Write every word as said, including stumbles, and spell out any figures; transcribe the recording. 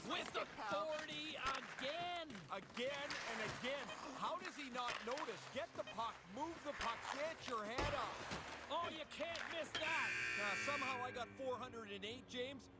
With authority again! Again and again. How does he not notice? Get the puck, move the puck, get your head up. Oh, you can't miss that! Now, somehow I got four hundred eight, James.